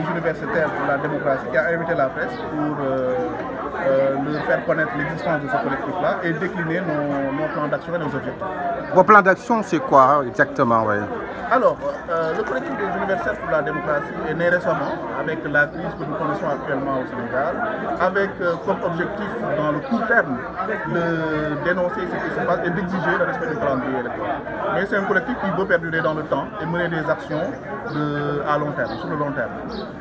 universitaires pour la démocratie qui a invité la presse pour leur faire connaître l'existence de ce collectif-là et décliner nos plans d'action et nos objectifs. Vos plans d'action, c'est quoi exactement? Alors, le collectif des universitaires pour la démocratie est né récemment avec la crise que nous connaissons actuellement au Sénégal, avec comme objectif dans le court terme de dénoncer ce qui se passe et d'exiger le respect du calendrier électoral. Mais c'est un collectif qui veut perdurer dans le temps et mener des actions à long terme, sur le long terme.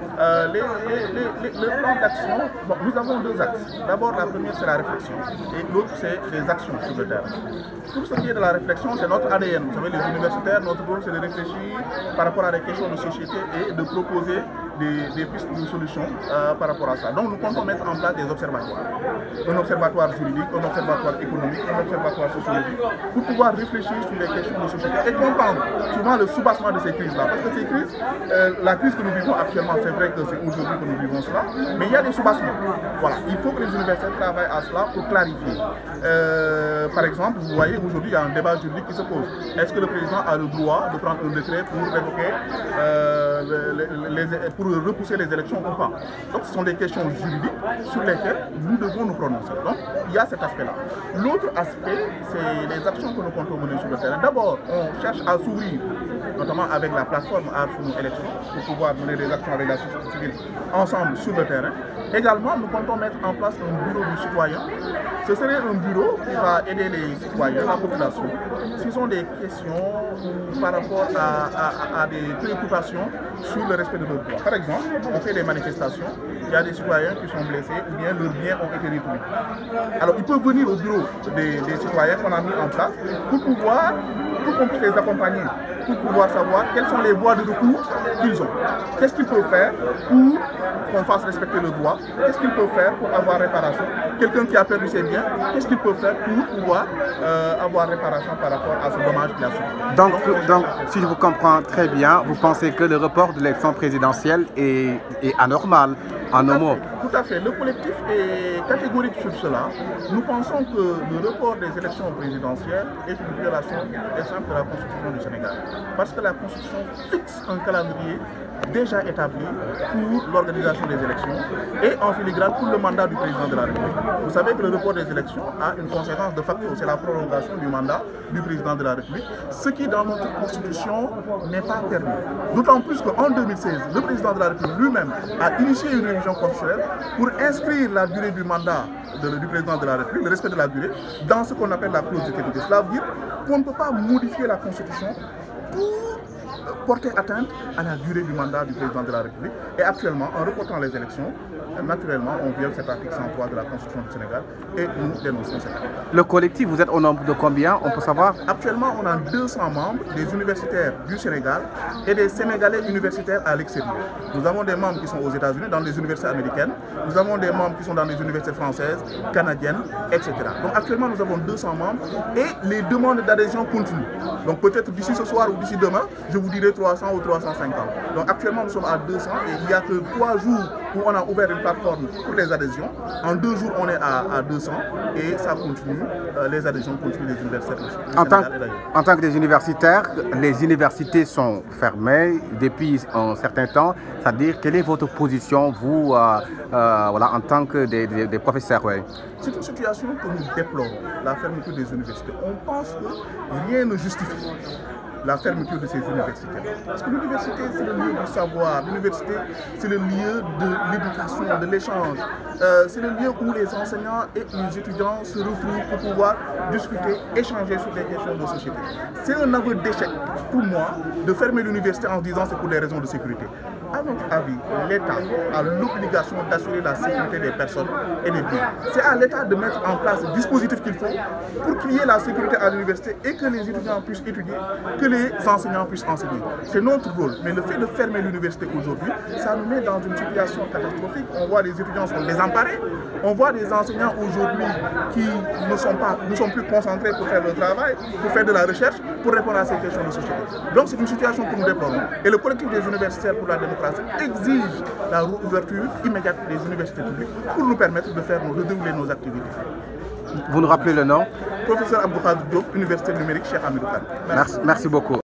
Le plan d'action, bon, nous avons deux axes. D'abord, la première, c'est la réflexion et l'autre, c'est les actions sur le terrain. Pour ce qui est de la réflexion, c'est notre ADN. Vous savez, les universitaires, notre rôle, c'est de réfléchir par rapport à des questions de société et de proposer des pistes de solutions par rapport à ça. Donc, nous comptons mettre en place des observatoires. Un observatoire juridique, un observatoire économique, un observatoire sociologique, pour pouvoir réfléchir sur les questions de société et comprendre souvent le soubassement de ces crises-là. Parce que ces crises, la crise que nous vivons actuellement, c'est vrai que c'est aujourd'hui que nous vivons cela, mais il y a des soubassements. Voilà, il faut que les universités travaillent à cela pour clarifier. Par exemple, vous voyez, aujourd'hui, il y a un débat juridique qui se pose. Est-ce que le président a le droit de prendre un décret pour révoquer, pour repousser les élections ou pas? Donc, ce sont des questions juridiques sur lesquelles nous devons nous prononcer. Donc, il y a cet aspect-là. L'autre aspect, c'est les actions que nous comptons mener sur le terrain. D'abord, on cherche à s'ouvrir, notamment avec la plateforme Arts Élections, pour pouvoir mener des actions avec la société civile ensemble sur le terrain. Également, nous comptons mettre en place un bureau du citoyen. Ce serait un bureau qui va aider les citoyens, la population, s'ils ont des questions par rapport à des préoccupations sur le respect de leurs droits. Par exemple, on fait des manifestations, il y a des citoyens qui sont blessés ou bien leurs biens ont été détruits. Alors, ils peuvent venir au bureau des citoyens qu'on a mis en place pour qu'on puisse les accompagner, pour pouvoir savoir quelles sont les voies de recours qu'ils ont. Qu'est-ce qu'ils peuvent faire pour qu'on fasse respecter le droit? Qu'est-ce qu'ils peuvent faire pour avoir réparation? Quelqu'un qui a perdu ses biens, qu'est-ce qu'il peut faire pour pouvoir avoir réparation par rapport à ce dommage qu'il a subi? Donc, si je vous comprends très bien, vous pensez que le report de l'élection présidentielle est anormal, en un mot? Tout à fait. Le collectif est catégorique sur cela. Nous pensons que le report des élections présidentielles est une violation des simple de la Constitution du Sénégal. Parce que la Constitution fixe un calendrier déjà établi pour l'organisation des élections et en filigrane pour le mandat du président de la République. Vous savez que le report des élections a une conséquence de facto, c'est la prolongation du mandat du président de la République, ce qui dans notre Constitution n'est pas permis. D'autant plus qu'en 2016, le président de la République lui-même a initié une révision constitutionnelle pour inscrire la durée du mandat du président de la République, le respect de la durée, dans ce qu'on appelle la clause d'éternité. Cela veut dire qu'on ne peut pas modifier la Constitution pour porter atteinte à la durée du mandat du président de la République. Et actuellement, en reportant les élections, naturellement, on viole cet article 103 de la Constitution du Sénégal et nous dénonçons cet article. Le collectif, vous êtes au nombre de combien? On peut savoir? Actuellement, on a 200 membres, des universitaires du Sénégal et des Sénégalais universitaires à l'extérieur. Nous avons des membres qui sont aux États-Unis, dans les universités américaines. Nous avons des membres qui sont dans les universités françaises, canadiennes, etc. Donc actuellement, nous avons 200 membres et les demandes d'adhésion continuent. Donc peut-être d'ici ce soir ou d'ici demain, je vous dirai 300 ou 350. Donc actuellement, nous sommes à 200 et il n'y a que 3 jours où on a ouvert une plateforme pour les adhésions. En 2 jours, on est à 200 et ça continue. Les adhésions continuent des universités aussi. En tant que des universitaires, les universités sont fermées depuis un certain temps. C'est-à-dire, quelle est votre position, vous, voilà, en tant que des professeurs? C'est une situation que nous déplorons, la fermeture des universités. On pense que rien ne justifie la fermeture de ces universités. Parce que l'université, c'est le lieu du savoir. L'université, c'est le lieu de l'éducation, de l'échange. C'est le lieu où les enseignants et les étudiants se retrouvent pour pouvoir discuter, échanger sur des questions de société. C'est un aveu d'échec pour moi de fermer l'université en disant que c'est pour des raisons de sécurité. À notre avis, l'État a l'obligation d'assurer la sécurité des personnes et des biens. C'est à l'État de mettre en place le dispositif qu'il faut pour qu'il y ait la sécurité à l'université et que les étudiants puissent étudier, que les enseignants puissent enseigner. C'est notre rôle. Mais le fait de fermer l'université aujourd'hui, ça nous met dans une situation catastrophique. On voit les étudiants sont désemparés. On voit des enseignants aujourd'hui qui ne sont plus concentrés pour faire le travail, pour faire de la recherche, pour répondre à ces questions de société. Donc c'est une situation que nous déplorons. Et le collectif des universitaires pour la démocratie exige la réouverture immédiate des universités publiques pour nous permettre de dérouler nos activités. Vous nous rappelez le nom? Professeur Abdou Khadir Diop, Université numérique Cheikh Hamidou Kane. Merci beaucoup.